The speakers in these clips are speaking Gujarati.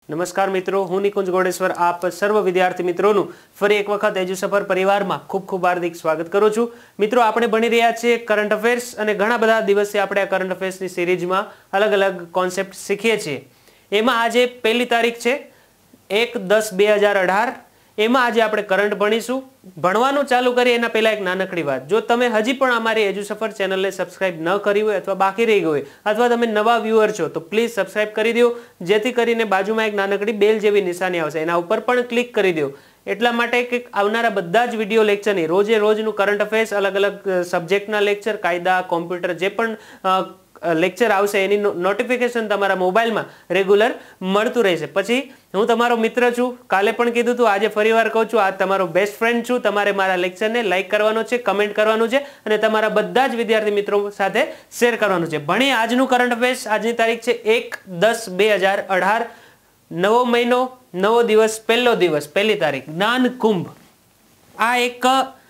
नमस्कार मित्रों, हूँ निकुंज गोडेश्वर आप सर्व विद्यार्थी मित्रों फरी एक वखत एज्यू सफर परिवार में खूब खूब हार्दिक स्वागत करूँ छूं। मित्रों, आपणे भणी रह्या छीए करंट अफेर्स अने घणा बधा दिवसे आपणे आ करंट अफेर्स नी सीरीज में अलग अलग कॉन्सेप्ट शीखीए छीए। एमां आजे पहली तारीख छे 1-10-2018। एमां आजे आपणे करंट भणीशुं। भणवानुं चालू करीए एना पहेला एक नानकड़ी वात, जो तमे हजी पण अमारी एज्यू सफर चेनल ने सब्सक्राइब न करी होय अथवा बाकी रही गई अथवा तमे नवा व्यूअर छो तो प्लीज सब्सक्राइब करी दो, जेथी करीने बाजुमां एक नानकड़ी बेल जेवी निशानी आवशे एना उपर पण क्लिक करी दो। એટલા માટે કે આવનારા બધા જ વિડિયો લેક્ચરની રોજે રોજનું કરંટ અફેર્સ અલગ અલગ સબ્જેક્ટના લેક્ચર, કાયદા, કોમ્પ્યુટર જે પણ લેક્ચર આવશે એની નોટિફિકેશન તમારા મોબાઈલમાં રેગ્યુલર મળતું રહેશે। પછી હું તમારો મિત્ર છું, કાલે પણ કીધું હતું, આજે ફરીવાર કહું છું, આ તમારો બેસ્ટ ફ્રેન્ડ છું। તમારે મારા લેક્ચરને લાઈક કરવાનો છે, કમેન્ટ કરવાનું છે અને તમારા બધા જ વિદ્યાર્થી મિત્રો સાથે શેર કરવાનું છે। ભણી આજનું કરંટ અફેર્સ। આજની તારીખ છે 1-10-2018। नवो महीनो, नवो दिवस, पहली तारीख ज्ञान कुंभ। आ एक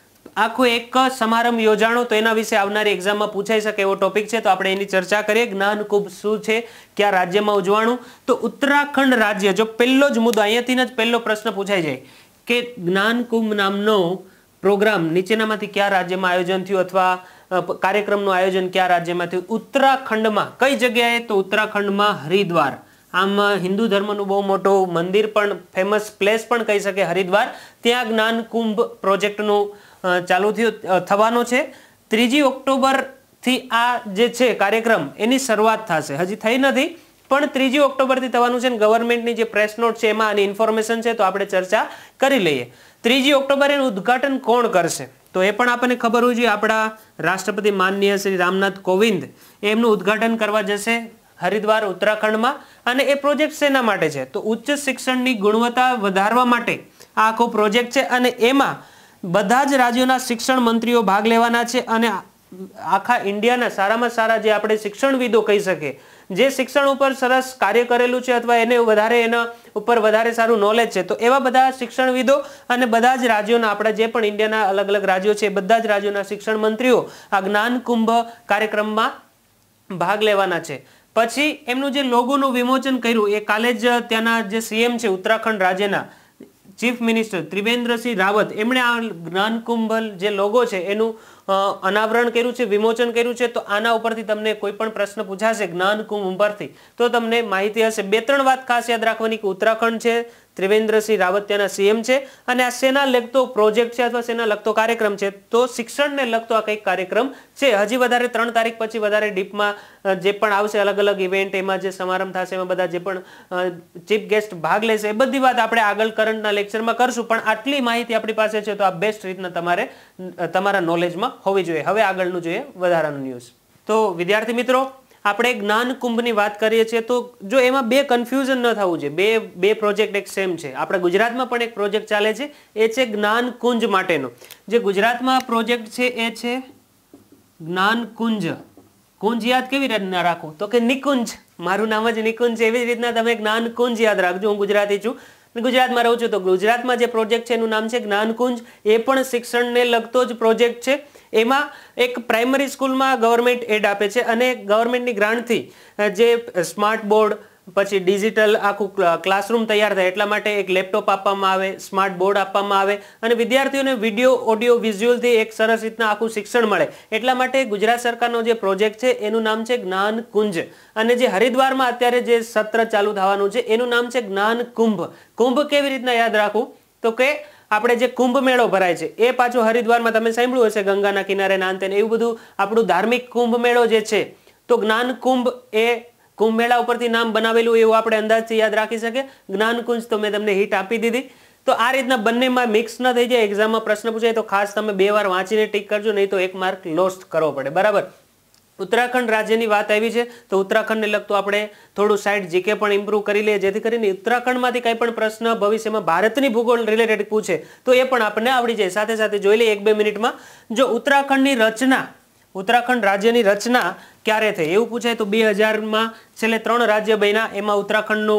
आखो एक समारंभ योजाणो तो एना विषे आवनारी एक्जाम में पूछाई सके एवो टॉपिक छे, तो आपणे एनी चर्चा करीए। ज्ञान कुंभ शुं छे, क्या राज्य में उजवाणुं? तो उत्तराखंड राज्य, जो पहलो ज मुद्दो अहींयाथी ज पहलो प्रश्न पूछाई जाय के ज्ञान कुंभ नामनो प्रोग्राम नीचेनामांथी क्या राज्य में आयोजन थयुं अथवा कार्यक्रमनुं आयोजन क्या राज्य में थयुं? उत्तराखंड में। कई जग्याए? तो उत्तराखंड में हरिद्वार। आम हिंदू धर्मનું બહુ મોટું મંદિર પણ, ફેમસ પ્લેસ પણ કહી શકે હરિદ્વાર, ત્યાં જ્ઞાન કુંભ પ્રોજેક્ટનું ચાલુ થવાનો છે। 3 ઓક્ટોબરથી આ જે છે કાર્યક્રમ એની શરૂઆત થશે, હજી થઈ નથી પણ 3 ઓક્ટોબરથી થવાનું છે। ગવર્મેન્ટની જે પ્રેસ નોટ છે એમાં આની ઇન્ફોર્મેશન છે, તો આપણે ચર્ચા કરી લઈએ। 3 ઓક્ટોબરે એનું ઉદ્ઘાટન કોણ કરશે? તો એ પણ આપણને ખબર હોવી જોઈએ। આપણા રાષ્ટ્રપતિ માનનીય શ્રી રામનાથ કોવિંદ એમનું ઉદ્ઘાટન કરવા જશે हरिद्वार उत्तराखंड में। अने ए प्रोजेक्ट सेना माटे छे? तो उच्च शिक्षणनी गुणवत्ता वधारवा माटे आ आखो प्रोजेक्ट छे अने एमां बधा ज राज्योना शिक्षण मंत्रीओ भाग लेवाना छे अने आखा इंडियाना सारामां सारा जे आपणे शिक्षणविदो कही सके, जे शिक्षण उपर सरस कार्य करेलुं छे अथवा एने वधारे एना उपर वधारे सारुं नॉलेज छे, तो एवा बधा शिक्षणविदो अने बधा ज राज्योना आपणा जे पण इंडियाना अलग अलग राज्यो छे बधा ज राज्योना शिक्षण मंत्रीओ आ ज्ञान कुंभ कार्यक्रममां भाग लेवाना छे। પછી એમનું જે લોગોનું વિમોચન કર્યું એ કાલે જ ત્યાંના જે સીએમ છે ઉત્તરાખંડ રાજ્યના ચીફ મિનિસ્ટર ત્રિવેન્દ્રસિંહ રાવત એમણે આ જ્ઞાન કુંભ જે લોગો છે એનું અનાવરણ કર્યું છે, વિમોચન કર્યું છે। તો આના ઉપરથી તમને કોઈ પણ પ્રશ્ન પૂછાશે જ્ઞાન કુંભ ઉપરથી તો તમને માહિતી હશે। 2-3 વાત ખાસ યાદ રાખવાની કે ઉત્તરાખંડ છે, ત્રિવેન્દ્રસિંહ રાવત ત્યાંના સીએમ છે અને આ સેના લગતો પ્રોજેક્ટ છે અથવા સેના લગતો કાર્યક્રમ છે, તો શિક્ષણને લગતો આ કંઈક કાર્યક્રમ છે। હજી વધારે 3 તારીખ પછી વધારે ડીપમાં જે પણ આવશે અલગ અલગ ઇવેન્ટ, એમાં જે સમારંભ થશે એમાં બધા જે પણ ચીફ ગેસ્ટ ભાગ લેશે એ બધી વાત આપણે આગળ કરંટના લેક્ચરમાં કરશું, પણ આટલી માહિતી આપણી પાસે છે તો આ બેસ્ટ રીતના તમારે તમારા નોલેજમાં હોવી જોઈએ। હવે આગળનું જોઈએ વધારાનું ન્યૂઝ। તો વિદ્યાર્થી મિત્રો, આપણે જ્ઞાન કુંભની વાત કરીએ છીએ તો જો એમાં બે કન્ફ્યુઝન ન થવું જોઈએ। બે પ્રોજેક્ટ એક સેમ છે। આપણા ગુજરાતમાં પણ એક પ્રોજેક્ટ ચાલે છે, એ છે જ્ઞાન કુંજ માટેનો। જે ગુજરાતમાં પ્રોજેક્ટ છે એ છે જ્ઞાન કુંજ। કુંજ યાદ કેવી રીતના રાખવું? તો કે નિકુંજ, મારું નામ જ નિકુંજ છે, એવી રીતના તમે જ્ઞાન કુંજ યાદ રાખજો। હું ગુજરાતી છું, ગુજરાતમાં રહું છું, તો ગુજરાતમાં જે પ્રોજેક્ટ છે એનું નામ છે જ્ઞાન કુંજ। એ પણ શિક્ષણને લગતો જ પ્રોજેક્ટ છે। એમાં એક પ્રાઇમરી સ્કૂલમાં ગવર્મેન્ટ એડ આપે છે અને ગવર્મેન્ટની ગ્રાન્ટથી જે સ્માર્ટ બોર્ડ, પછી ડિજિટલ આખું ક્લાસરૂમ તૈયાર થાય એટલા માટે એક લેપટોપ આપવામાં આવે, સ્માર્ટ બોર્ડ આપવામાં આવે અને વિદ્યાર્થીઓને વિડીયો, ઓડિયો, વિઝ્યુઅલથી એક સરસ રીતના આખું શિક્ષણ મળે, એટલા માટે ગુજરાત સરકારનો જે પ્રોજેક્ટ છે એનું નામ છે જ્ઞાન કુંજ। અને જે હરિદ્વારમાં અત્યારે જે સત્ર ચાલુ થવાનું છે એનું નામ છે જ્ઞાન કુંભ। કુંભ કેવી રીતના યાદ રાખવું? તો કે આપણે જે કુંભ મેળો ભરાય છે એ પાછો હરિદ્વારમાં તમે સાંભળ્યું હશે, ગંગાના કિનારે નાનતે એવું બધું આપણું ધાર્મિક કુંભ મેળો જે છે, તો જ્ઞાન કુંભ એ કુંભ મેળા ઉપરથી નામ બનાવેલું એવું આપણે અંદાજથી યાદ રાખી શકીએ। જ્ઞાન કુંજ તો મેં તમને હિટ આપી દીધી। તો આ રીતના બંનેમાં મિક્સ ન થઈ જાય, એક્ઝામમાં પ્રશ્ન પૂછાય તો ખાસ તમે 2 વાર વાંચીને ટીક કરજો, નહીં તો 1 માર્ક લોસ્ટ કરવો પડે, બરાબર। ઉત્તરાખંડ રાજ્યની વાત આવી છે તો ઉત્તરાખંડને લગતું આપણે થોડું સાઇડ જીકે પણ ઇમ્પ્રૂવ કરી લઈએ, જેથી કરીને ઉત્તરાખંડમાંથી કંઈ પણ પ્રશ્ન ભવિષ્યમાં ભારતની ભૂગોળ રિલેટેડ પૂછે તો એ પણ આપણને આવડી જાય। સાથે સાથે જોઈ લઈએ 1-2 મિનિટમાં। જો ઉત્તરાખંડની રચના, ઉત્તરાખંડ રાજ્યની રચના ક્યારે થઈ એવું પૂછાય તો 2000માં છેલ્લે 3 રાજ્ય બન્યા, એમાં ઉત્તરાખંડનું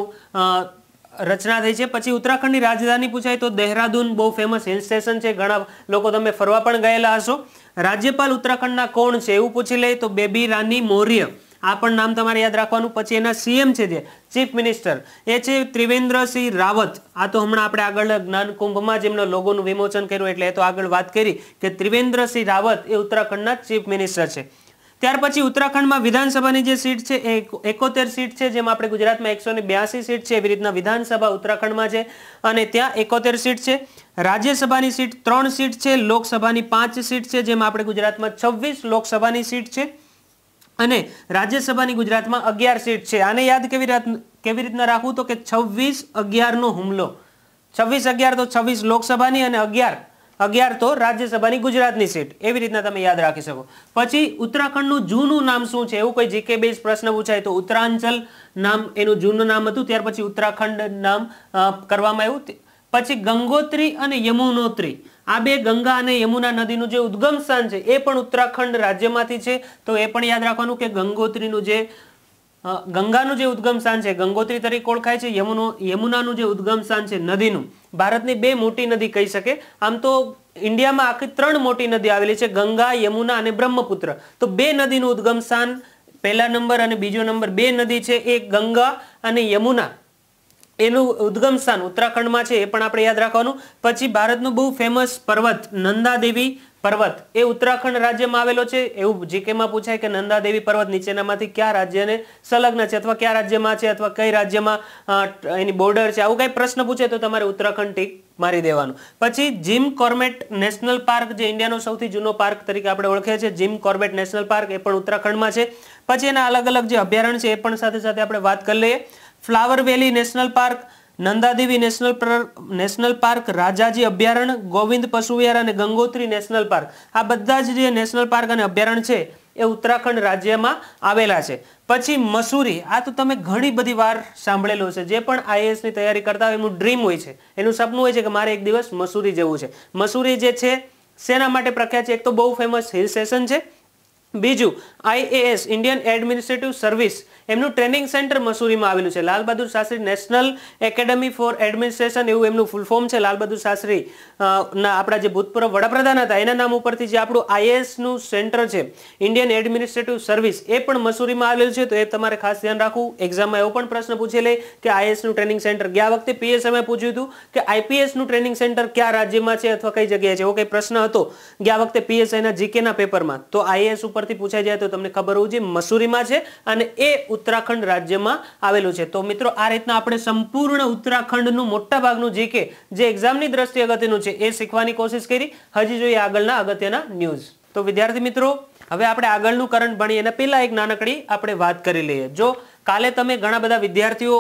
રચના થઈ છે। પછી ઉત્તરાખંડની રાજધાની પૂછાય તો દેહરાદૂન બહુ ફેમસ હિલ સ્ટેશન છે, ઘણા લોકો તમે ફરવા પણ ગયેલા હશો। રાજ્યપાલ ઉત્તરાખંડના કોણ છે એવું પૂછી લે તો બેબી રાની મૌર્ય। આ પણ નામ તમારે યાદ રાખવાનું. પછી એના સીએમ છે જે ચીફ મિનિસ્ટર એ છે ત્રિવેન્દ્રસિંહ રાવત. આ તો હમણાં આપણે આગળ જ્ઞાન કુંભમાં જેમનો લોગોનું વિમોચન કર્યું એટલે એ તો આગળ વાત કરી કે ત્રિવેન્દ્રસિંહ રાવત એ ઉત્તરાખંડના ચીફ મિનિસ્ટર છે. ત્યાર પછી ઉત્તરાખંડમાં વિધાનસભાની જે સીટ છે એ 71 સીટ છે, જેમ આપણે ગુજરાતમાં 182 સીટ છે એવી રીતના વિધાનસભા ઉત્તરાખંડમાં છે અને ત્યાં 71 સીટ છે. રાજ્યસભાની સીટ 3 સીટ છે, લોકસભાની 5 સીટ છે, જેમ આપણે ગુજરાતમાં 26 લોકસભાની સીટ છે અને રાજ્યસભાની ગુજરાતમાં 11 સીટ છે. આને યાદ કેવી રીતના રાખવું તો કે 26-11 નો હુમલો. 26-11 તો 26 લોકસભાની અને 11 તો રાજ્યસભાની ગુજરાતની સીટ, એવી રીતના તમે યાદ રાખી શકો. પછી ઉત્તરાખંડનું જૂનું નામ શું છે એવું કોઈ જીકે બેઝ પ્રશ્ન પૂછાય તો ઉત્તરાંચલ નામ એનું જૂનું નામ હતું, ત્યાર પછી ઉત્તરાખંડ નામ કરવામાં આવ્યું. પછી ગંગોત્રી અને યમુનોત્રી આ બે ગંગા અને યમુના નદીનું જે ઉદ્ગમ સ્થાન છે એ પણ ઉત્તરાખંડ રાજ્યમાંથી છે, તો એ પણ યાદ રાખવાનું કે ગંગોત્રીનું જે ગંગાનું જે ઉદ્ગમ સ્થાન છે ગંગોત્રી તરીકે ઓળખાય છે, યમુનાનું જે ઉદ્ગમ સ્થાન છે નદીનું, ભારતની 2 મોટી નદી કહી શકે. આમ તો ઇન્ડિયામાં આખી 3 મોટી નદી આવેલી છે, ગંગા, યમુના અને બ્રહ્મપુત્ર. તો 2 નદીનું ઉદ્ગમ સ્થાન પહેલા નંબર અને બીજો નંબર 2 નદી છે એ ગંગા અને યમુના એનું ઉદ્ગમ સ્થાન ઉત્તરાખંડમાં છે, એ પણ આપણે યાદ રાખવાનું. પછી ભારતનું બહુ ફેમસ પર્વત નંદાદેવી પર્વત એ ઉત્તરાખંડ રાજ્યમાં આવેલો છે. એવું જીકેમાં પૂછાય કે નંદાદેવી પર્વત નીચેનામાંથી કયા રાજ્યને સંલગ્ન છે અથવા કયા રાજ્યમાં છે અથવા કઈ રાજ્યમાં એની બોર્ડર છે, આવું કઈ પ્રશ્ન પૂછે તો તમારે ઉત્તરાખંડ ટીક મારી દેવાનું. પછી જીમ કોર્બેટ નેશનલ પાર્ક જે ઇન્ડિયાનો સૌથી જૂનો પાર્ક તરીકે આપણે ઓળખીએ છીએ, જીમ કોર્બેટ નેશનલ પાર્ક એ પણ ઉત્તરાખંડમાં છે. પછી એના અલગ અલગ જે અભયારણ્ય છે એ પણ સાથે સાથે આપણે વાત કરી લઈએ. Flower valley national park, Nandadevi national park, Rajaji અભયારણ્ય, ગોવિંદ પશુ વિહાર અને ગંગોત્રી નેશનલ પાર્ક, આ બધા જ જે નેશનલ પાર્ક અને અભયારણ્ય છે એ ઉત્તરાખંડ રાજ્યમાં આવેલા છે. પછી મસૂરી, આ તો તમે ઘણી બધી વાર સાંભળેલું છે, જે પણ આઈએએસ ની તૈયારી કરતા હોય એનું ડ્રીમ હોય છે, એનું સપનું હોય છે કે મારે એક દિવસ મસૂરી જવું છે. મસૂરી જે છે શેના માટે પ્રખ્યાત છે? એક તો બહુ ફેમસ હિલ સ્ટેશન છે, બીજું આઈએએસ ઇન્ડિયન એડમિનિસ્ટ્રેટિવ સર્વિસ એમનું ટ્રેનિંગ સેન્ટર મસૂરીમાં આવેલું છે. Lal Bahadur Shastri national academy for administration એવું એમનું ફૂલ ફોર્મ છે. લાલ બહાદુર શાસ્ત્રી આપણા જે ભૂતપૂર્વ વડાપ્રધાન હતા એના નામ ઉપરથી જે આપણું આઈએએસ નું સેન્ટર છે ઇન્ડિયન એડમિનિસ્ટ્રેટિવ સર્વિસ એ પણ મસૂરીમાં આવેલું છે, તો એ તમારે ખાસ ધ્યાન રાખવું. એક્ઝામમાં એવો પણ પ્રશ્ન પૂછી લે કે આઈએએસ નું ટ્રેનિંગ સેન્ટર, ગયા વખતે પીએસએમએ પૂછ્યું હતું કે આઈપીએસ નું ટ્રેનિંગ સેન્ટર કયા રાજ્યમાં છે અથવા કઈ જગ્યાએ છે, એવો કઈ પ્રશ્ન હતો ગયા વખતે પીએસઆઈ ના જીકે ના પેપરમાં, તો આઈએએસ ઉપરથી પૂછાઈ જાય તો તમને ખબર હોવું જોઈએ મસૂરીમાં છે અને એ ઉત્તરાખંડ રાજ્યમાં આવેલું છે. તો મિત્રો આ રીતના આપણે સંપૂર્ણ ઉત્તરાખંડનું મોટા ભાગનું જીકે જે એક્ઝામની દ્રષ્ટિએ અગત્યનું છે એ શીખવાની કોશિશ કરી. હજી જોઈએ આગળના અગત્યના ન્યૂઝ. તો વિદ્યાર્થી મિત્રો હવે આપણે આગળનું કરંટ ભણીએ એના પહેલા એક નાનકડી આપણે વાત કરી લઈએ. જો કાલે તમે ઘણા બધા વિદ્યાર્થીઓ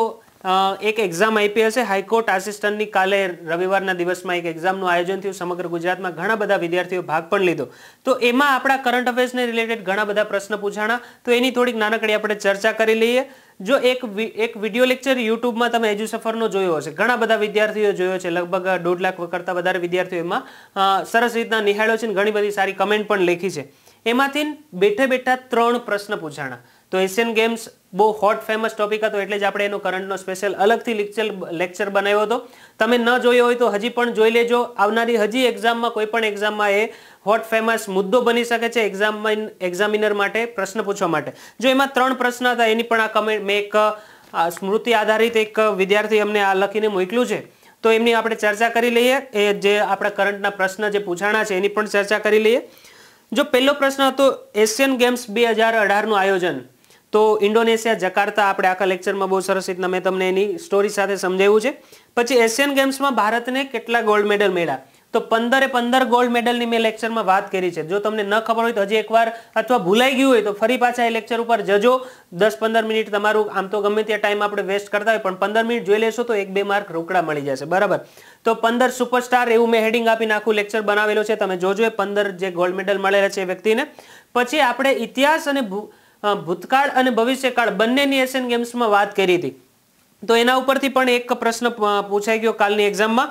એક એક્ઝામ આપી હશે, હાઈકોર્ટ આસિસ્ટન્ટની કાલે રવિવારના દિવસમાં એક એક્ઝામનું આયોજન થયું, સમગ્ર ગુજરાતમાં ઘણા બધા વિદ્યાર્થીઓ ભાગ પણ લીધો, તો એમાં આપણા કરંટ અફેર્સને રિલેટેડ ઘણા બધા પ્રશ્ન પૂછાણા, તો એની થોડીક નાનકડી આપણે ચર્ચા કરી લઈએ. જો એક વિડીયો લેક્ચર યુટ્યુબમાં તમે એજ્યુસફરનો જોયો હશે, ઘણા બધા વિદ્યાર્થીઓ જોયો છે, લગભગ 1.5 લાખ કરતા વધારે વિદ્યાર્થીઓ એમાં સરસ રીતના નિહાળ્યો છે, ઘણી બધી સારી કમેન્ટ પણ લખી છે. એમાંથી બેઠે બેઠા 3 પ્રશ્ન પૂછાણા. તો એશિયન ગેમ્સ બહુ હોટ ફેમસ ટોપિક હતો એટલે જ આપણે એનો કરંટનો સ્પેશિયલ અલગથી લેક્ચર બનાવ્યો હતો. તમે ન જોયો હોય તો હજી પણ જોઈ લેજો. આવનારી હજી એક્ઝામમાં કોઈ પણ એક્ઝામમાં એ હોટ ફેમસ મુદ્દો બની શકે છે એક્ઝામિનર માટે પ્રશ્ન પૂછવા માટે. જો એમાં 3 પ્રશ્ન હતા એની પણ આ કમેન્ટ મેં એક સ્મૃતિ આધારિત એક વિદ્યાર્થી અમને આ લખીને મોકલ્યું છે, તો એમની આપણે ચર્ચા કરી લઈએ. એ જે આપણા કરંટના પ્રશ્ન જે પૂછાણા છે એની પણ ચર્ચા કરી લઈએ. જો પહેલો પ્રશ્ન હતો એશિયન ગેમ્સ 2018 નું આયોજન, તો ઇન્ડોનેશિયા જકાર્તા, આપણે આખા લેક્ચરમાં બહુ સરસ રીતના મેં તમને એની સ્ટોરી સાથે સમજાવ્યું છે. પછી એશિયન ગેમ્સમાં ભારતને કેટલા ગોલ્ડ મેડલ મળ્યા, તો 15 ગોલ્ડ મેડલની મેં લેક્ચરમાં વાત કરી છે. જો તમને ન ખબર હોય તો હજી એકવાર અથવા ભૂલાઈ ગયું હોય તો ફરી પાછા એ લેક્ચર ઉપર જજો. 10-15 મિનિટ તમારું આમ તો ગમે ત્યાં ટાઈમ આપણે વેસ્ટ કરતા હોય પણ 15 મિનિટ જોઈ લેશો તો 1-2 માર્ક રોકડા મળી જશે, બરાબર. તો 15 સુપરસ્ટાર એવું મેં હેડિંગ આપીને આખું લેક્ચર બનાવેલો છે, તમે જોજો. 15 જે ગોલ્ડ મેડલ મળેલા છે એ વ્યક્તિને. પછી આપણે ઇતિહાસ અને ભૂતકાળ અને ભવિષ્યકાળ બંનેની એશિયન ગેમ્સમાં વાત કરી હતી, તો એના ઉપરથી પણ એક પ્રશ્ન પૂછાઈ ગયો કાલની એક્ઝામમાં.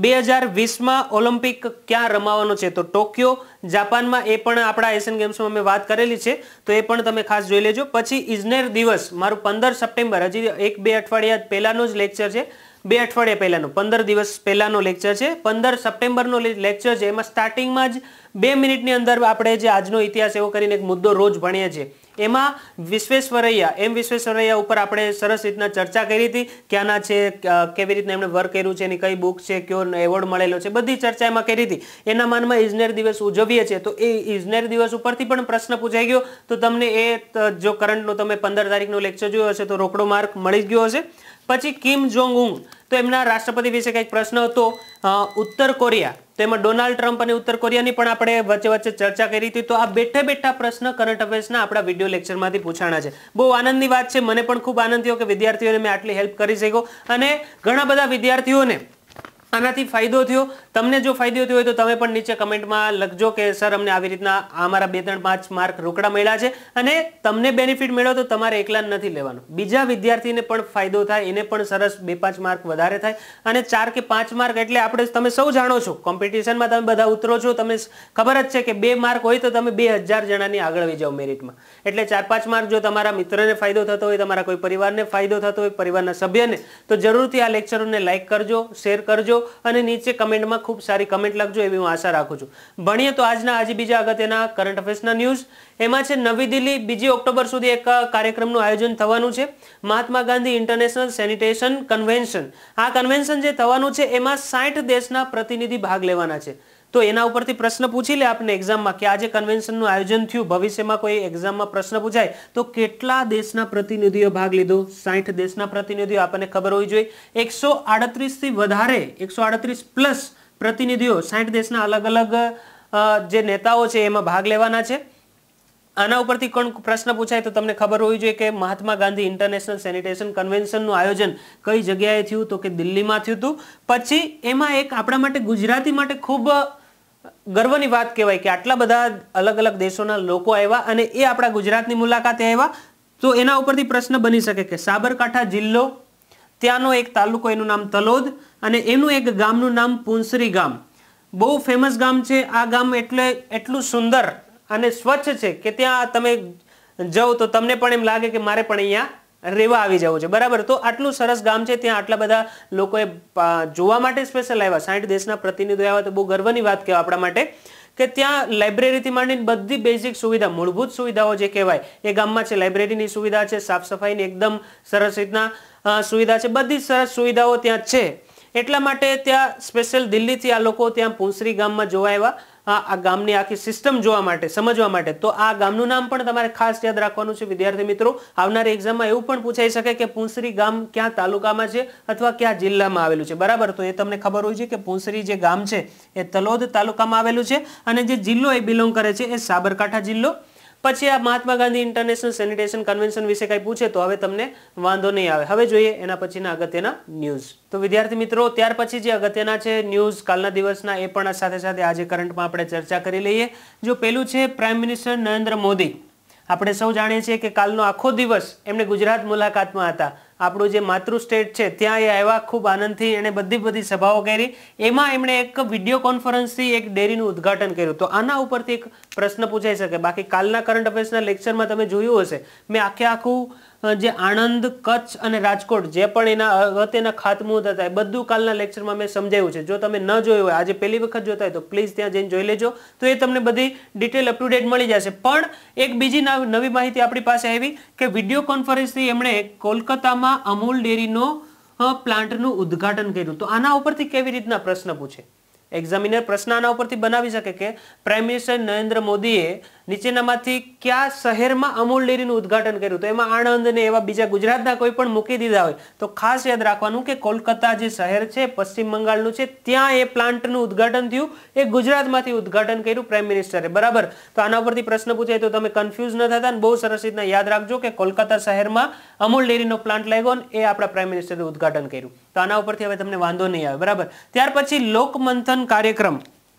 2020માં ઓલિમ્પિક ક્યાં રમાવાનો છે, તો ટોક્યો જાપાનમાં, એ પણ આપણા એશિયન ગેમ્સમાં મેં વાત કરેલી છે, તો એ પણ તમે ખાસ જોઈ લેજો. પછી ઇજનેર દિવસ મારું 15 સપ્ટેમ્બર, હજી 1-2 અઠવાડિયા પહેલાનો જ લેક્ચર છે, 2 અઠવાડિયા પહેલાનો, 15 દિવસ પહેલાનો લેક્ચર છે. 15 સપ્ટેમ્બરનો લેક્ચર છે, એમાં સ્ટાર્ટિંગમાં જ 2 મિનિટની અંદર આપણે જે આજનો ઇતિહાસ એવો કરીને એક મુદ્દો રોજ ભણીએ છીએ એમાં વિશ્વેશ્વરૈયા ઉપર આપણે સરસ રીતના ચર્ચા કરી હતી, ક્યાંના છે, કેવી રીતના એમણે વર્ક કર્યું છે, એની કઈ બુક છે, કયો એવોર્ડ મળેલો છે, બધી ચર્ચા એમાં કરી હતી. એના માનમાં ઇજનેર દિવસ ઉજવીએ છીએ, તો એ ઇજનેર દિવસ ઉપરથી પણ પ્રશ્ન પૂછાઈ ગયો, તો તમને જો કરંટનો તમે 15 તારીખનો લેક્ચર જોયો હશે તો રોકડો માર્ક મળી ગયો હશે. પછી કિમ જોંગ ઉન, તો એમના રાષ્ટ્રપતિ વિશે કંઈક પ્રશ્ન હતો. ઉત્તર કોરિયા, તો એમાં ડોનાલ્ડ ટ્રમ્પ અને ઉત્તર કોરિયાની પણ આપણે વચ્ચે ચર્ચા કરી હતી. તો આ બેઠા પ્રશ્ન કરંટ અફેર્સના આપણા વિડીયો લેક્ચરમાંથી પૂછાણા છે. બહુ આનંદની વાત છે, મને પણ ખૂબ આનંદ થયો કે વિદ્યાર્થીઓને મેં આટલી હેલ્પ કરી શક્યો, અને ઘણા બધા વિદ્યાર્થીઓને આનાથી ફાયદો થયો. તમને જો ફાયદો થયો હોય તો તમે પણ નીચે કમેન્ટમાં લખજો કે સર અમને આવી રીતના અમારા 2-3-5 માર્ક રોકડા મળ્યા છે, અને તમને બેનિફિટ મળ્યો તો તમારે એકલા નથી લેવાનો, બીજા વિદ્યાર્થીને પણ ફાયદો થાય, એને પણ સરસ 2-5 માર્ક વધારે થાય. અને 4 કે 5 માર્ક એટલે આપણે, તમે સૌ જાણો છો કોમ્પિટિશનમાં તમે બધા ઉતરો છો, તમને ખબર જ છે કે 2 માર્ક હોય તો તમે 2000 જણાની આગળ આવી જાઓ મેરિટમાં. એટલે 4-5 માર્ક જો તમારા મિત્રને ફાયદો થતો હોય, તમારા કોઈ પરિવારને ફાયદો થતો હોય, પરિવારના સભ્યને, તો જરૂરથી આ લેક્ચરોને લાઈક કરજો, શેર કરજો, અને નીચે કમેન્ટમાં ખૂબ સારી કમેન્ટ લખજો, એવી હું આશા રાખું છું. ભણીએ તો આજે બીજા અગત્યના કરંટ અફેર્સના ન્યૂઝ. એમાં છે નવી દિલ્હી 2 ઓક્ટોબર સુધી એક કાર્યક્રમનું આયોજન થવાનું છે, Mahatma Gandhi international sanitation convention. આ કન્વેન્શન જે થવાનું છે એમાં 60 દેશના પ્રતિનિધિ ભાગ લેવાના છે. તો એના ઉપરથી પ્રશ્ન પૂછી લે આપણે એક્ઝામમાં કે આજે કન્વેન્શનનું આયોજન થયું, ભવિષ્યમાં કોઈ એક્ઝામમાં પ્રશ્ન પૂછાય તો કેટલા દેશના પ્રતિનિધિઓ ભાગ લીધો? 60 દેશના પ્રતિનિધિઓ, આપણને ખબર હોવી જોઈએ. 138 થી વધારે, 138 પ્લસ પ્રતિનિધિઓ 60 દેશના અલગ અલગ જે નેતાઓ છે એમાં ભાગ લેવાના છે. આના ઉપરથી કોણ પ્રશ્ન પૂછાય તો તમને ખબર હોવી જોઈએ કે મહાત્મા ગાંધી ઇન્ટરનેશનલ સેનિટેશન કન્વેન્શનનું આયોજન કઈ જગ્યાએ થયું, તો કે દિલ્હીમાં થયું હતું. પછી એમાં એક આપણા માટે, ગુજરાતી માટે ખૂબ ગર્વની વાત કહેવાય કે આટલા બધા અલગ અલગ દેશોના લોકો આવ્યા અને એ આપણા ગુજરાતની મુલાકાતે આવ્યા. તો એના ઉપરથી પ્રશ્ન બની શકે કે સાબરકાંઠા જિલ્લો, ત્યાંનો એક તાલુકો, એનું નામ તલોદ, અને એનું એક ગામનું નામ પુંસરી ગામ. બહુ ફેમસ ગામ છે આ ગામ, એટલે એટલું સુંદર અને સ્વચ્છ છે કે ત્યાં તમે જાઓ તો તમને પણ એમ લાગે કે મારે પણ અહીંયા રહેવા આવી જવું છે. બરાબર, તો આટલું સરસ ગામ છે, ત્યાં આટલા બધા લોકોએ જોવા માટે સ્પેશિયલ આવ્યા, 60 દેશના પ્રતિનિધિઓ આવ્યા. તો બહુ ગર્વની વાત કહેવાય આપણા માટે કે ત્યાં લાઇબ્રેરીથી માંડીને બધી બેઝિક સુવિધા, મૂળભૂત સુવિધાઓ જે કહેવાય એ ગામમાં છે. લાઇબ્રેરીની સુવિધા છે, સાફ સફાઈની એકદમ સરસ રીતના સુવિધા છે, બધી સરસ સુવિધાઓ ત્યાં છે. એટલા માટે ત્યાં સ્પેશિયલ દિલ્હીથી આ લોકો ત્યાં પુંસરી ગામમાં જોવા આવ્યા, આ ગામની આખી સિસ્ટમ જોવા માટે, સમજવા માટે. તો આ ગામનું નામ પણ તમારે ખાસ યાદ રાખવાનું છે વિદ્યાર્થી મિત્રો. આવનારી એક્ઝામમાં એવું પણ પૂછાઈ શકે કે પુંસરી ગામ ક્યાં તાલુકામાં છે અથવા કયા જિલ્લામાં આવેલું છે. બરાબર, તો એ તમને ખબર હોય છે કે પુંસરી જે ગામ છે એ તલોદ તાલુકામાં આવેલું છે, અને જે જિલ્લો એ બિલોંગ કરે છે એ સાબરકાંઠા જિલ્લો. પછી આ Mahatma Gandhi international sanitation convention વિશે કંઈ પૂછે તો હવે તમને વાંધો નહીં આવે. હવે જોઈએ એના પછીના અગત્યના ન્યૂઝ. તો વિદ્યાર્થી મિત્રો, ત્યાર પછી જે અગત્યના છે ન્યૂઝ કાલના દિવસના, એ પણ સાથે સાથે આજે કરંટમાં આપણે ચર્ચા કરી લઈએ. જો પેલું છે પ્રાઇમ મિનિસ્ટર નરેન્દ્ર મોદી. આપણે સૌ જાણીએ છીએ કે કાલનો આખો દિવસ એમણે ગુજરાત મુલાકાતમાં હતા. આપણું જે માતૃ સ્ટેટ છે ત્યાં એ આવ્યા, ખૂબ આનંદથી એણે બધી સભાઓ કરી. એમાં એમણે એક વિડીયો કોન્ફરન્સથી એક ડેરીનું ઉદ્ઘાટન કર્યું. તો આના ઉપરથી એક પ્રશ્ન પૂછાઈ શકે. બાકી કાલના કરંટ અફેર્સના લેક્ચરમાં તમે જોયું હશે, મેં આખું જે આણંદ, કચ્છ અને રાજકોટ જે પણ એના અગત્યના ખાતમુહૂર્ત હતા એ બધું કાલના લેક્ચરમાં મેં સમજાવ્યું છે. જો તમે ન જોયું હોય, આજે પહેલી વખત જોતા હોય તો પ્લીઝ ત્યાં જઈને જોઈ લેજો, તો એ તમને બધી ડિટેલ અપ ટુ ડેટ મળી જશે. પણ એક બીજી નવી માહિતી આપણી પાસે આવી કે વિડીયો કોન્ફરન્સથી એમણે કોલકાતામાં અમૂલ ડેરીનો પ્લાન્ટનું ઉદ્ઘાટન કર્યું. તો આના ઉપરથી કેવી રીતના પ્રશ્ન પૂછે? એક્ઝામિનર પ્રશ્ન આના ઉપરથી બનાવી શકે કે પ્રાઇમ મિનિસ્ટર નરેન્દ્ર મોદીએ નીચેનામાંથી કયા શહેરમાં અમૂલ ડેરીનું ઉદ્ઘાટન કર્યું? તો એમાં આણંદ ને એવા બીજા ગુજરાતના કોઈ પણ મૂકી દીધા હોય તો ખાસ યાદ રાખવાનું કે કોલકાતા જે શહેર છે પશ્ચિમ બંગાળનું છે, ત્યાં એ પ્લાન્ટનું ઉદ્ઘાટન થયું. એ ગુજરાતમાંથી ઉદ્ઘાટન કર્યું પ્રાઇમ મિનિસ્ટરે. બરાબર, તો આના ઉપરથી પ્રશ્ન પૂછાય તો તમે કન્ફ્યુઝ ન થતા, બહુ સરસ રીતના યાદ રાખજો કે કોલકાતા શહેરમાં અમૂલ ડેરીનો પ્લાન્ટ લાગ્યો ને એ આપણા પ્રાઇમ મિનિસ્ટરે ઉદ્ઘાટન કર્યું. તો આના ઉપરથી હવે તમને વાંધો નહીં આવે. બરાબર, ત્યાર પછી લોકમંથન કાર્યક્રમ.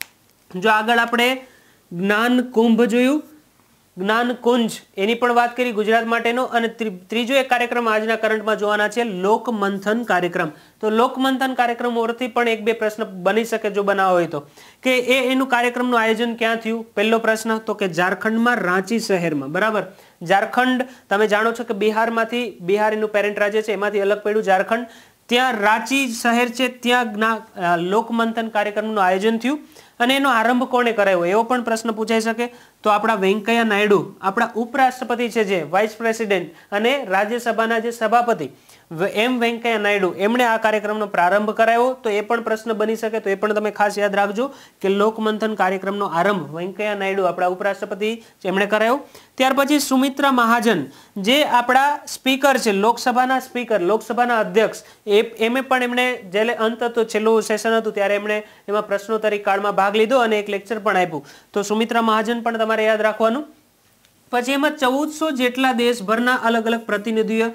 જો આગળ આપણે જ્ઞાન કુંભ જોયું, જ્ઞાન કુંજ, એની પણ વાત કરી ગુજરાત માટેનો. અને ત્રીજો એક કાર્યક્રમ આજના કરંટમાં જોવાના છે, લોકમંથન કાર્યક્રમ. તો લોકમંથન કાર્યક્રમ ઉપરથી પણ 1-2 પ્રશ્ન બની શકે જો બનાવો હોય તો, કે એનું કાર્યક્રમનું આયોજન ક્યાં થયું? પહેલો પ્રશ્ન તો કે ઝારખંડમાં, રાંચી શહેરમાં. બરાબર, ઝારખંડ તમે જાણો છો કે બિહાર એનું પેરેન્ટ રાજ્ય છે, એમાંથી અલગ પડ્યું ઝારખંડ. ત્યાં રાંચી શહેર છે, ત્યાં લોકમંથન કાર્યક્રમનું આયોજન થયું. અને એનો આરંભ કોણે કરાયો એવો પણ પ્રશ્ન પૂછાઈ શકે. તો આપણા વેંકૈયા નાયડુ આપણા ઉપરાષ્ટ્રપતિ છે જે વાઇસ પ્રેસિડેન્ટ અને રાજ્યસભાના જે સભાપતિ એમ વેંકૈયા નાયડુ એમણે આ કાર્યક્રમનો પ્રારંભ કરાવ્યો. તો એ પણ પ્રશ્ન બની શકે, તો એ પણ તમે ખાસ યાદ રાખજો કે લોકમંથન કાર્યક્રમનો આરંભ વેંકૈયા નાયડુ આપણા ઉપરાષ્ટ્રપતિ એમણે કરાવ્યો. ત્યાર પછી સુમિત્રા મહાજન જે આપણા સ્પીકર છે, લોકસભાના સ્પીકર, લોકસભાના અધ્યક્ષ, એમે પણ એમણે જ્યારે અંત હતો, છેલ્લું સેશન હતું ત્યારે એમણે એમાં પ્રશ્નોત્તરી કાળમાં ભાગ લીધો અને એક લેક્ચર પણ આપ્યું. તો સુમિત્રા મહાજન પણ તમારે યાદ રાખવાનું. પછી એમાં 1400 જેટલા દેશભરના અલગ અલગ પ્રતિનિધિઓ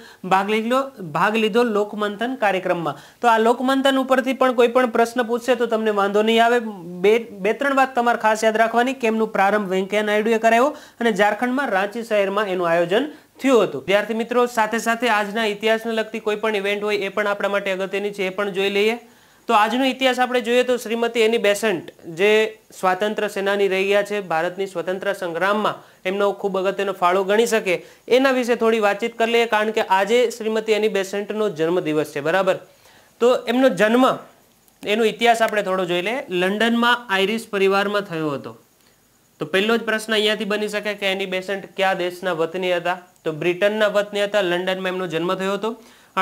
ભાગ લીધો લોકમંથન કાર્યક્રમમાં. તો આ લોકમંથન ઉપરથી પણ કોઈ પણ પ્રશ્ન પૂછશે તો તમને વાંધો નહીં આવે. બે ત્રણ વાત તમારે ખાસ યાદ રાખવાની કે એમનું પ્રારંભ વેંકૈયા નાયડુએ કરાવ્યો અને ઝારખંડમાં રાંચી શહેરમાં એનું આયોજન થયું હતું. વિદ્યાર્થી મિત્રો, સાથે સાથે આજના ઇતિહાસને લગતી કોઈ પણ ઇવેન્ટ હોય એ પણ આપણા માટે અગત્યની છે, એ પણ જોઈ લઈએ. તો આજનો ઇતિહાસ આપણે જોઈએ તો શ્રીમતી એની બેસન્ટ જે સ્વાતંત્ર્ય સેનાની રહી ગયા છે, ભારતની સ્વતંત્ર સંગ્રામમાં એમનો ખૂબ અગત્યનો ફાળો ગણી શકે, એના વિશે થોડી વાતચીત કરી લઈએ. કારણ કે આજે શ્રીમતી એની બેસન્ટનો જન્મદિવસ છે, બરાબર. તો એમનો જન્મ, એનો ઇતિહાસ આપણે થોડો જોઈ લઈએ. લંડનમાં આયરિશ પરિવારમાં થયો હતો. તો પહેલો જ પ્રશ્ન અહીંયાથી બની શકે કે એની બેસન્ટ કયા દેશના વતની હતા? તો બ્રિટનના વતની હતા. લંડનમાં એમનો જન્મ થયો હતો.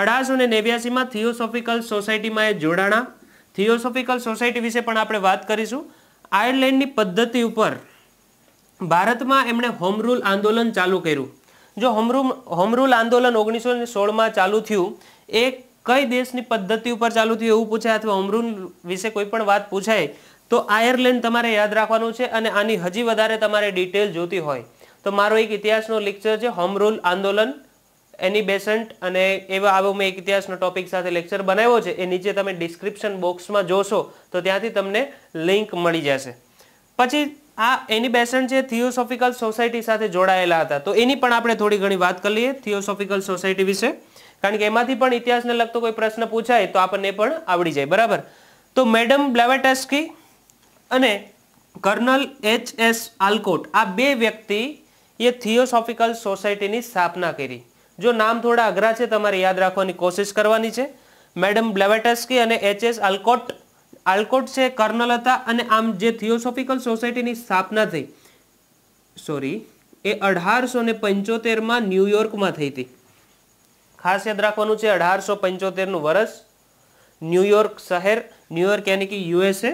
1889માં થિયોસોફિકલ સોસાયટીમાં એ જોડાણા. થિયોસોફિકલ સોસાયટી વિશે પણ આપણે વાત કરીશું. આયર્લેન્ડની પદ્ધતિ ઉપર ભારતમાં એમણે હોમ રૂલ આંદોલન ચાલુ કર્યું. જો હોમ રૂલ આંદોલન 1916માં ચાલુ થયું, એ કઈ દેશની પદ્ધતિ ઉપર ચાલુ થયું એવું પૂછાય, અથવા હોમ રૂલ વિશે કોઈ પણ વાત પૂછાય તો આયર્લેન્ડ તમારે યાદ રાખવાનું છે. અને આની હજી વધારે તમારે ડિટેલ જોતી હોય તો મારો એક ઇતિહાસનો લેક્ચર છે, હોમ રૂલ આંદોલન, એની બેસન્ટ, અને આવો મેં એક ઇતિહાસનો ટોપિક સાથે લેક્ચર બનાવ્યો છે. એ નીચે તમે ડિસ્ક્રિપ્શન બોક્સમાં જોશો તો ત્યાંથી તમને લિંક મળી જશે. પછી આ એની બેસન્ટ છે થિયોસોફિકલ સોસાયટી સાથે જોડાયેલા હતા. તો એની પણ આપણે થોડી ઘણી વાત કરી લઈએ થિયોસોફિકલ સોસાયટી વિશે, કારણ કે એમાંથી પણ ઇતિહાસને લગતો કોઈ પ્રશ્ન પૂછાય તો આપણને પણ આવડી જાય, બરાબર. તો મેડમ બ્લેવેટસ્કી અને કર્નલ H.S. આલ્કોટ, આ બે વ્યક્તિ એ થિયોસોફિકલ સોસાયટીની સ્થાપના કરી. જો નામ થોડા અઘરા છે, તમારે યાદ રાખવાની કોશિશ કરવાની છે. મેડમ બ્લેવેટસ્કી અને H.S. આલ્કોટ. આલ્કોટ છે કર્નલ હતા, અને આમ જે થિયોસોફિકલ સોસાયટીની સ્થાપના થઈ, એ 1875માં ન્યુયોર્કમાં થઈ હતી. ખાસ યાદ રાખવાનું છે 1875નું વર્ષ, ન્યુયોર્ક શહેર, ન્યુયોર્ક યાની કે USA.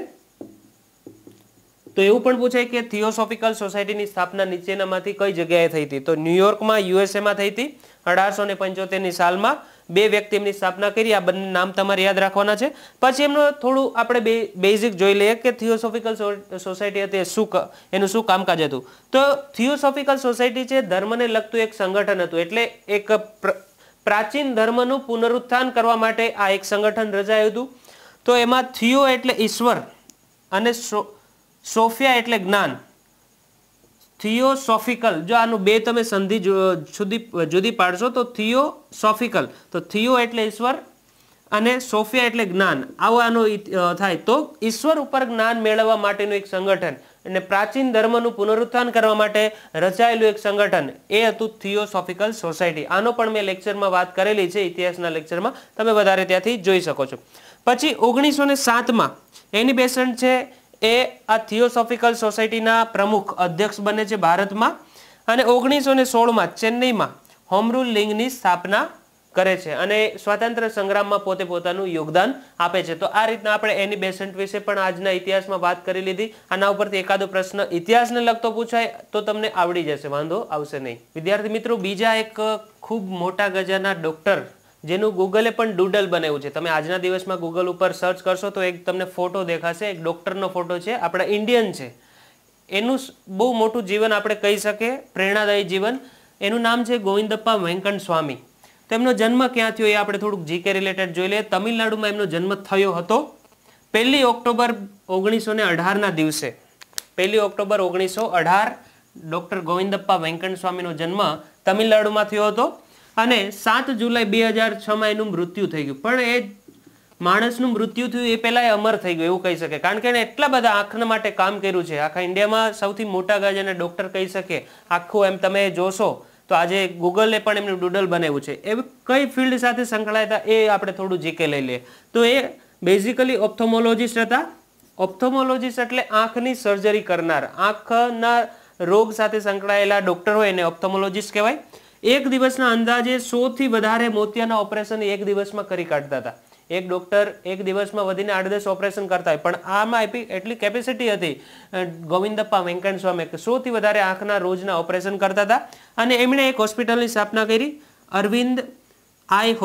તો એવું પણ પૂછાય કે થિયોસોફિકલ સોસાયટીની સ્થાપના નીચેનામાંથી કઈ જગ્યાએ થઈ હતી? તો ન્યુયોર્કમાં, USAમાં થઈ હતી 1875ની સાલમાં. બે વ્યક્તિ એમની સ્થાપના કરી. આ બંને નામ તમારે યાદ રાખવાના છે. પછી એમનો થોડું આપણે બેઝિક જોઈ લઈએ કે થિયોસોફિકલ સોસાયટી હતી એનું શું કામકાજ હતું. તો થિયોસોફિકલ સોસાયટી છે ધર્મને લગતું એક સંગઠન હતું. એટલે એક પ્રાચીન ધર્મનું પુનરુત્થાન કરવા માટે આ એક સંગઠન રચાયું હતું. તો એમાં થિયો એટલે ઈશ્વર અને સોફિયા એટલે જ્ઞાન. થિયોસોફિકલ, જો આનું બે તમે સંધિ જુદી પાડશો તો થિયોસોફિકલ, તો થિયો એટલે ઈશ્વર અને સોફિયા એટલે જ્ઞાન, આવો આનો થાય. તો ઈશ્વર ઉપર જ્ઞાન મેળવવા માટેનું એક સંગઠન અને પ્રાચીન ધર્મનું પુનરુત્થાન કરવા માટે રચાયેલું એક સંગઠન, એ હતું થિયોસોફિકલ સોસાયટી. આનો પણ મેં લેક્ચરમાં વાત કરેલી છે, ઇતિહાસના લેક્ચરમાં, તમે વધારે ત્યાંથી જોઈ શકો છો. પછી 1907માં એની બેસન્ટ છે એ આ થિયોસોફિકલ સોસાયટીના પ્રમુખ અધ્યક્ષ બને છે ભારતમાં, અને 1916માં ચેન્નઈમાં હોમ રૂલ લીગની સ્થાપના કરે છે અને સ્વાતંત્ર્ય સંગ્રામમાં પોતે પોતાનું યોગદાન આપે છે. તો આ રીતના આપણે એની બેસન્ટ વિશે પણ આજના ઇતિહાસમાં વાત કરી લીધી. આના ઉપરથી એકાદો પ્રશ્ન ઇતિહાસને લગતો પૂછાય તો તમને આવડી જશે, વાંધો આવશે નહીં. વિદ્યાર્થી મિત્રો, બીજા એક ખૂબ મોટા ગજાના ડોક્ટર જેનું ગૂગલે પણ ડૂડલ બનાવ્યું છે. તમે આજના દિવસમાં ગૂગલ ઉપર સર્ચ કરશો તો એક તમને ફોટો દેખાશે, એક ડોક્ટરનો ફોટો છે, આપણા ઇન્ડિયન છે. એનું બહુ મોટું જીવન આપણે કહી શકીએ, પ્રેરણાદાયી જીવન. એનું નામ છે ગોવિંદપ્પા વેંકટ સ્વામી. તો એમનો જન્મ ક્યાં થયો એ આપણે થોડુંક જીકે રિલેટેડ જોઈ લઈએ. તમિલનાડુમાં એમનો જન્મ થયો હતો 1 ઓક્ટોબર 1918ના દિવસે. 1 ઓક્ટોબર 1918 ડોક્ટર ગોવિંદપ્પા વેંકટ સ્વામીનો જન્મ તમિલનાડુમાં થયો હતો અને 7 જુલાઈ 2006માં એનું મૃત્યુ થઈ ગયું. પણ એ માણસનું મૃત્યુ થયું એ પહેલા એ અમર થઈ ગયું એવું કહી શકે, કારણ કે એને એટલા બધા આંખના માટે કામ કર્યું છે. આખા ઇન્ડિયામાં સૌથી મોટા ગાજાના ડોક્ટર કહી શકે. આખું એમ તમે જોશો તો આજે ગૂગલે પણ એમનું ડૂડલ બનાવ્યું છે. એ કઈ ફિલ્ડ સાથે સંકળાયેલા એ આપણે થોડું જીકે લઈ લઈએ. તો એ બેઝિકલી ઓપ્થોમોલોજીસ્ટ હતા. ઓપ્થોમોલોજીસ્ટ એટલે આંખની સર્જરી કરનાર, રોગ સાથે સંકળાયેલા ડોક્ટર હોય એને ઓપ્થોમોલોજીસ્ટ કહેવાય. એક દિવસના અંદાજે 100 થી વધારે મોતિયાના ઓપરેશન એક દિવસમાં કરી કાઢતા હતા. એક ડોક્ટર એક દિવસમાં વધીને 8-10 ઓપરેશન કરતા હોય, પણ આમાં એટલી કેપેસિટી હતી ગોવિંદપ્પા વેંકટ સ્વામી કે 100 થી વધારે આંખના રોજના ઓપરેશન કરતા હતા. અને એમણે એક હોસ્પિટલની સ્થાપના કરી, અરવિંદ આઈ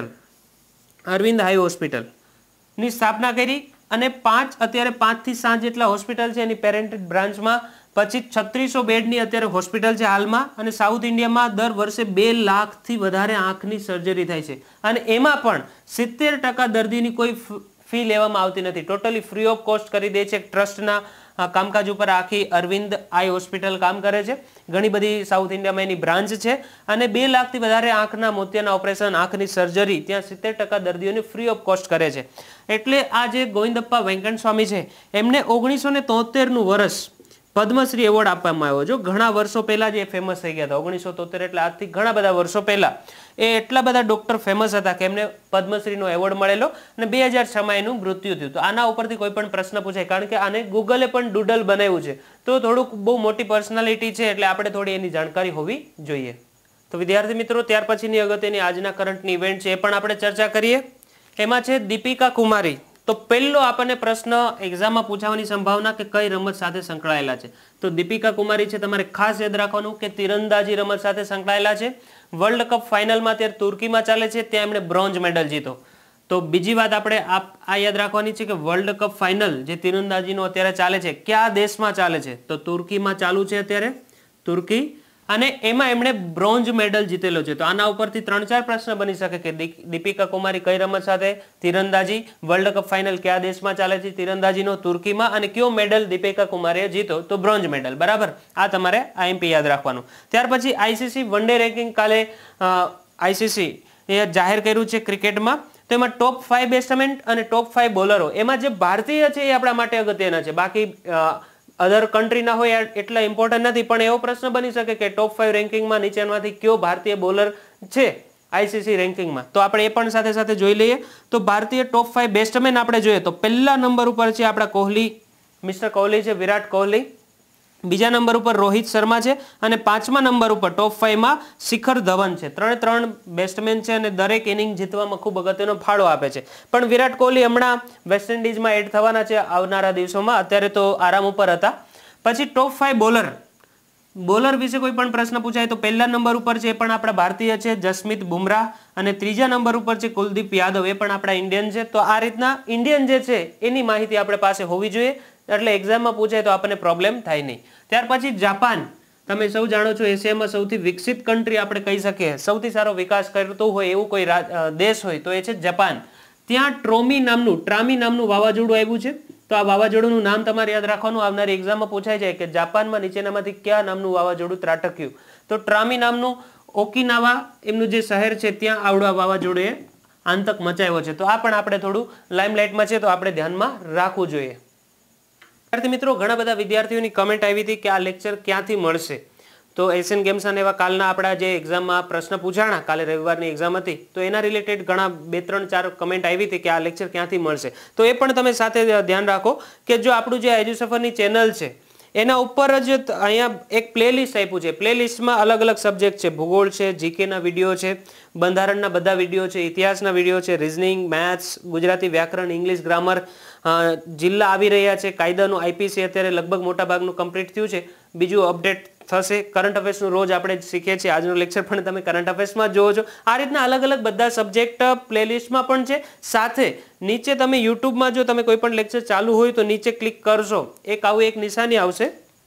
હોસ્પિટલની સ્થાપના કરી. અને અત્યારે 5 થી 7 જેટલા હોસ્પિટલ છે એની પેરેન્ટેડ બ્રાન્ચમાં. પછી 3600 બેડની અત્યારે હોસ્પિટલ છે હાલમાં. અને સાઉથ ઇન્ડિયામાં દર વર્ષે 2 લાખથી વધારે આંખની સર્જરી થાય છે. અને એમાં પણ 70% દર્દીની કોઈ ફી લેવામાં આવતી નથી. ટોટલી ફ્રી ઓફ કોસ્ટ કરી દે છે. ટ્રસ્ટના કામકાજ ઉપર આખી અરવિંદ આઈ હોસ્પિટલ કામ કરે છે. ઘણી બધી સાઉથ ઇન્ડિયામાં એની બ્રાન્ચ છે. અને 2 લાખથી વધારે આંખના મોતિયાના ઓપરેશન, આંખની સર્જરી ત્યાં 70% દર્દીઓને ફ્રી ઓફ કોસ્ટ કરે છે. એટલે આ જે ગોવિંદપ્પા વેંકટ સ્વામી છે એમને 1973નું વર્ષ પદ્મશ્રી એવોર્ડ આપવામાં આવ્યો. જો ઘણા વર્ષો પહેલા જ એ ફેમસ થઈ ગયા હતા. 1973 એટલે આજથી ઘણા બધા વર્ષો પહેલા એ એટલા બધા ડોક્ટર ફેમસ હતા કે એમને પદ્મશ્રીનો એવોર્ડ મળેલો. અને 2006માં એનું મૃત્યુ થયું. તો આના ઉપરથી કોઈ પણ પ્રશ્ન પૂછાય, કારણ કે આને ગૂગલે પણ ડૂડલ બનાવ્યું છે. તો થોડુંક બહુ મોટી પર્સનાલિટી છે એટલે આપણે થોડી એની જાણકારી હોવી જોઈએ. તો વિદ્યાર્થી મિત્રો, ત્યાર પછીની અગત્યની આજના કરંટની ઇવેન્ટ છે એ પણ આપણે ચર્ચા કરીએ. એમાં છે દીપિકા કુમારી. તો પહેલો આપણને પ્રશ્ન એક્ઝામમાં પૂછાવાની સંભાવના કે કઈ રમત સાથે સંકળાયેલા છે. તો દીપિકા કુમારી છે, તમારે ખાસ યાદ રાખવાનું કે તીરંદાજી રમત સાથે સંકળાયેલા છે. વર્લ્ડ કપ ફાઇનલમાં અત્યારે તુર્કીમાં ચાલે છે, ત્યાં એમણે બ્રોન્ઝ મેડલ જીતો. તો બીજી વાત આપણે આ યાદ રાખવાની છે કે વર્લ્ડ કપ ફાઇનલ જે તીરંદાજીનો અત્યારે ચાલે છે કયા દેશમાં ચાલે છે? તો તુર્કીમાં ચાલુ છે અત્યારે, તુર્કી. અને એમાં એમણે બ્રોન્ઝ મેડલ જીતેલો છે. તો આના ઉપરથી 3-4 પ્રશ્ન બની શકે કે દીપિકા કુમારી કઈ રમત સાથે? તીરંદાજી. વર્લ્ડ કપ ફાઇનલ કયા દેશમાં ચાલે છે? તીરંદાજીનો, તુર્કીમાં. અને કયો મેડલ દીપિકા કુમારીએ જીતો? તો બ્રોન્ઝ મેડલ. બરાબર, આ તમારે આઈએમપી યાદ રાખવાનું. ત્યાર પછી આઈસીસી વન ડે રેન્કિંગ કાલે આઈસીસી એ જાહેર કર્યું છે ક્રિકેટમાં. તો એમાં ટોપ 5 બેટ્સમેન અને ટોપ 5 બોલરો, એમાં જે ભારતીય છે એ આપણા માટે અગત્યના છે. બાકી અધર કન્ટ્રીના હોય એટલા ઇમ્પોર્ટન્ટ નથી. પણ એવો પ્રશ્ન બની શકે કે ટોપ 5 રેન્કિંગમાં નીચેનામાંથી કયો ભારતીય બોલર છે આઈસીસી રેન્કિંગમાં? તો આપણે એ પણ સાથે સાથે જોઈ લઈએ. તો ભારતીય ટોપ 5 બેટ્સમેન આપણે જોઈએ તો પહેલા નંબર ઉપર છે આપણા કોહલી, મિસ્ટર કોહલી છે, વિરાટ કોહલી. બીજા નંબર ઉપર રોહિત શર્મા છે. અને 5મા નંબર ઉપર ટોપ 5માં શિખર ધવન છે. 3 બેટ્સમેન છે અને દરેક ઇનિંગ જીતવામાં ખૂબ અગત્યનો ફાળો આપે છે. પણ વિરાટ કોહલી હમણાં વેસ્ટ ઇન્ડિઝમાં એડ થવાના છે આવનારા દિવસોમાં, અત્યારે તો આરામ ઉપર હતા. પછી ટોપ 5 બોલર વિશે કોઈ પણ પ્રશ્ન પૂછાય તો પહેલા નંબર ઉપર છે એ પણ આપણા ભારતીય છે, જસપ્રીત બુમરાહ. અને ત્રીજા નંબર ઉપર છે કુલદીપ યાદવ, એ પણ આપણા ઇન્ડિયન છે. તો આ રીતના ઇન્ડિયન જે છે એની માહિતી આપણે પાસે હોવી જોઈએ, એટલે એક્ઝામમાં પૂછાય તો આપણને પ્રોબ્લેમ થાય નહીં. ત્યાર પછી જાપાન. તમે સૌ જાણો છો એશિયામાં સૌથી વિકસિત કન્ટ્રી આપણે કહી શકીએ, સૌથી સારો વિકાસ કરતો હોય એવું કોઈ દેશ હોય તો એ છે જાપાન. ત્યાં ટ્રામી નામનું વાવાઝોડું આવ્યું છે. તો આ વાવાઝોડુંનું નામ તમારે યાદ રાખવાનું, આવનારી એક્ઝામમાં પૂછાઈ જાય કે જાપાનમાં નીચેનામાંથી કયા નામનું વાવાઝોડું ત્રાટક્યું? તો ટ્રામી નામનું ઓકિનાવા એમનું જે શહેર છે ત્યાં આવડા વાવાઝોડુએ આતંક મચાવ્યો છે. તો આ પણ આપણે થોડું લાઇમલાઇટમાં છે તો આપણે ધ્યાનમાં રાખવું જોઈએ. વિદ્યાર્થી મિત્રો, ઘણા બધા વિદ્યાર્થીઓની કમેન્ટ આવી હતી કે આ લેક્ચર ક્યાંથી મળશે. તો એશિયન ગેમ્સ અને એવા કાલના આપણા જે એક્ઝામમાં પ્રશ્ન પૂછાણા, કાલે રવિવારની એક્ઝામ હતી, તો એના રિલેટેડ ઘણા 2-3-4 કમેન્ટ આવી હતી કે આ લેક્ચર ક્યાંથી મળશે. તો એ પણ તમે સાથે ધ્યાન રાખો કે જો આપણું જે એજ્યુસફરની ચેનલ છે એના ઉપર જ અહીંયા એક પ્લેલિસ્ટ આપ્યું છે. પ્લેલિસ્ટમાં અલગ અલગ સબ્જેક્ટ છે, ભૂગોળ છે, જીકેના વિડીયો છે, બંધારણના બધા વિડીયો છે, ઇતિહાસના વિડીયો છે, રિઝનિંગ, મેથ્સ, ગુજરાતી વ્યાકરણ, ઇંગ્લિશ ગ્રામર, જિલ્લા આવી રહ્યા છે, કાયદાનું આઈપીસી અત્યારે લગભગ મોટા ભાગનું કમ્પ્લીટ થયું છે, બીજું અપડેટ થશે. કરંટ અફેર્સનું રોજ આપણે શીખીએ છીએ, આજનો લેક્ચર પણ તમે કરંટ અફેર્સમાં જોવો છો. આ રીતના અલગ અલગ બધા સબ્જેક્ટ પ્લેલિસ્ટમાં પણ છે. સાથે નીચે તમે યુટ્યુબમાં જો તમે કોઈ પણ લેક્ચર ચાલુ હોય તો નીચે ક્લિક કરશો, એક નિશાની આવશે,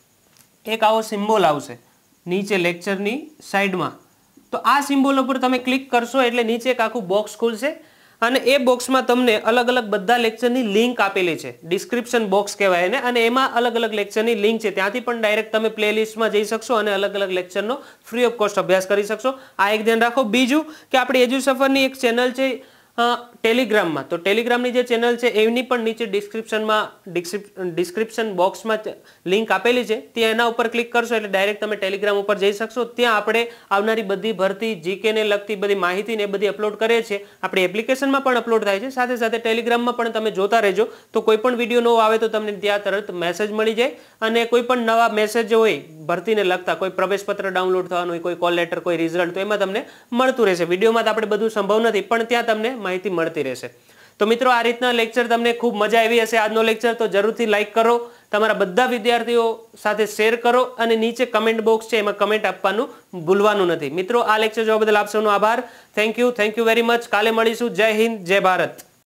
એક આવો સિમ્બોલ આવશે નીચે લેક્ચરની સાઈડમાં. તો આ સિમ્બોલ ઉપર તમે ક્લિક કરશો એટલે નીચે એક આખું બોક્સ ખુલશે અને એ બોક્સમાં તમને અલગ અલગ બધા લેક્ચરની લિંક આપેલી છે, ડિસ્ક્રિપ્શન બોક્સ કહેવાય એને. અને એમાં અલગ અલગ લેક્ચરની લિંક છે, ત્યાંથી પણ ડાયરેક્ટ તમે પ્લેલિસ્ટમાં જઈ શકશો અને અલગ અલગ લેક્ચરનો ફ્રી ઓફ કોસ્ટ અભ્યાસ કરી શકશો. આ એક ધ્યાન રાખો. બીજું કે આપણી એજ્યુસફરની એક ચેનલ છે ટેલિગ્રામમાં. તો ટેલિગ્રામની જે ચેનલ છે એની પણ નીચે ડિસ્ક્રિપ્શન બોક્સમાં લિંક આપેલી છે, ત્યાં એના ઉપર ક્લિક કરશો એટલે ડાયરેક્ટ તમે ટેલિગ્રામ ઉપર જઈ શકશો. ત્યાં આપણે આવનારી બધી ભરતી, જીકેને લગતી બધી માહિતી ને એ બધી અપલોડ કરીએ છીએ. આપણી એપ્લિકેશનમાં પણ અપલોડ થાય છે, સાથે સાથે ટેલિગ્રામમાં પણ તમે જોતા રહેજો. તો કોઈ પણ વિડીયો નવો આવે તો તમને ત્યાં તરત મેસેજ મળી જાય અને કોઈ પણ નવા મેસેજ હોય ભરતીને લગતા કોઈ પ્રવેશપત્ર ડાઉનલોડ થવાનું હોય, કોઈ કોલ લેટર, કોઈ રિઝલ્ટ, તો એમાં તમને મળતું રહેશે. વિડીયોમાં તો આપણે બધું સંભવ નથી, પણ ત્યાં તમને માહિતી મળતી રહેશે. તો મિત્રો, આ રીતના લેક્ચર તમને ખૂબ મજા આવી હશે આજનો લેક્ચર, તો જરૂરથી લાઈક કરો, તમારા બધા વિદ્યાર્થીઓ સાથે શેર કરો અને નીચે કમેન્ટ બોક્સ છે એમાં કમેન્ટ આપવાનું ભૂલવાનું નથી. મિત્રો, આ લેક્ચર જોવા બદલ આપ સૌનો આભાર. Thank you very much. કાલે મળીશું. જય હિન્દ, જય ભારત.